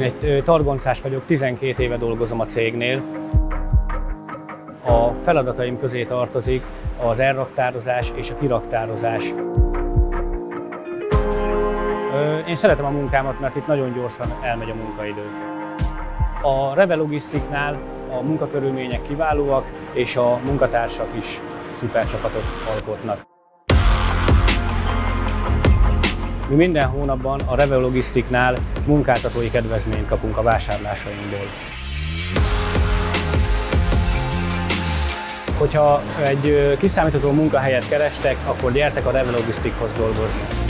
Egy targoncás vagyok, 12 éve dolgozom a cégnél. A feladataim közé tartozik az elraktározás és a kiraktározás. Én szeretem a munkámat, mert itt nagyon gyorsan elmegy a munkaidő. A Reve Logisztiknál a munkakörülmények kiválóak, és a munkatársak is szuper csapatot alkotnak. Mi minden hónapban a Reve Logisztiknál munkáltatói kedvezményt kapunk a vásárlásainkból. Hogyha egy kiszámítható munkahelyet kerestek, akkor gyertek a Reve Logisztikhoz dolgozni.